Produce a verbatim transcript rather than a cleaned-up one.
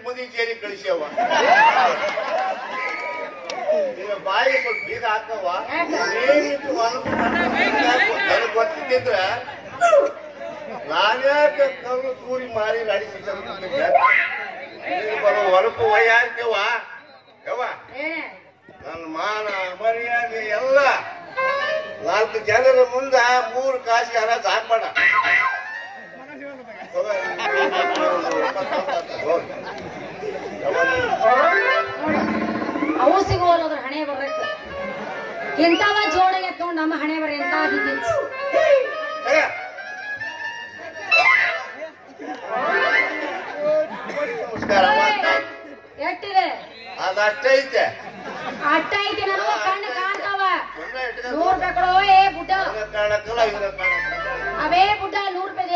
ಮಂದಿ ಸೇರಿ ಕಳಿಸ್ಯವ ಈಗ ಬಾಯಿ ಸ್ವಲ್ಪ ಬೀಗ ಹಾಕವ ಏನಿತ್ತು ನನಗ್ ಗೊತ್ತಿದ್ದಿದ್ರ ನಾನ್ಯಾಕೆ ಕಲ್ಲು ತೂರಿ ಮಾರಿ ಗಾಡಿ ಬರೋ ಹೊರಪು ವಯ್ಯಾರ್ಕೆವ ಯವ್ವ ನನ್ನ ಮಾನ ಮರ್ಯಾದೆ ಎಲ್ಲ ನಾಲ್ಕು ಜನರ ಮುಂದ ಮೂರು ಕಾಸಿಗೆ ಹರಾಜ್ ಹಾಕ್ಬೇಡ. ಅವು ಸಿಗೋಲ್ಲದ್ರ ಹಣೆ ಬರತ್ತ ಎಂತವ ಜೋಡಿಗೆ ಎತ್ಕೊಂಡು ನಮ್ಮ ಹಣೆ ಬರ ಎಂತ ಎಟ್ಟಿದೆ ಅದಷ್ಟೈತೆ ಅಟ್ಟ ಐತಿ ನನಗ ಕಣ್ಣು ಕಾಣ್ತಾವ ನೂರ್ ರೂಪಾಯಿ ಕೊಡೋ ಏ ಬುಡ್ಡ ಕಾಣಕ್ಕಲ್ಲ ಅವೇ ಬುಡ್ಡ ನೂರ್ ರೂಪಾಯಿ